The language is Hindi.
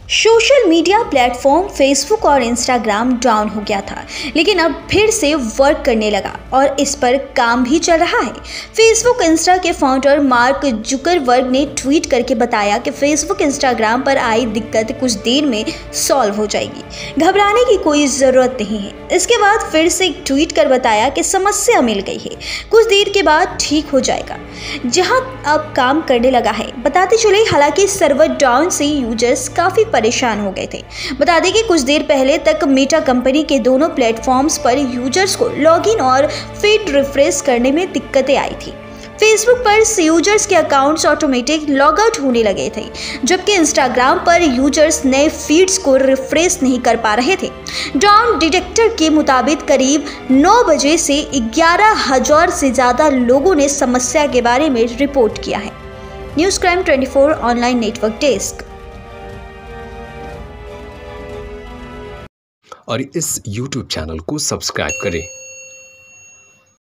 सोशल मीडिया प्लेटफॉर्म फेसबुक और इंस्टाग्राम डाउन हो गया था, लेकिन अब फिर से वर्क करने लगा और इस पर काम भी चल रहा है। फेसबुक इंस्टा के फाउंडर मार्क जुकरबर्ग ने ट्वीट करके बताया कि फेसबुक इंस्टाग्राम पर आई दिक्कत कुछ देर में सॉल्व हो जाएगी, घबराने की कोई ज़रूरत नहीं है। इसके बाद फिर से एक ट्वीट कर बताया कि समस्या मिल गई है, कुछ देर के बाद ठीक हो जाएगा, जहां अब काम करने लगा है। बताते चले, हालांकि सर्वर डाउन से यूजर्स काफ़ी परेशान हो गए थे। बता दें कि कुछ देर पहले तक मेटा कंपनी के दोनों प्लेटफॉर्म्स पर यूजर्स को लॉगिन और फीड रिफ्रेश करने में दिक्कतें आई थी। फेसबुक पर यूजर्स के अकाउंट्स ऑटोमेटिक लॉग आउट होने लगे थे, जबकि इंस्टाग्राम पर यूजर्स नए फीड्स को रिफ्रेश नहीं कर पा रहे थे। डाउन डिटेक्टर के मुताबिक करीब 9 बजे से 11,000 से ज़्यादा लोगों ने समस्या के बारे में रिपोर्ट किया है। News crime 24 online network desk. और इस YouTube चैनल को सब्सक्राइब करें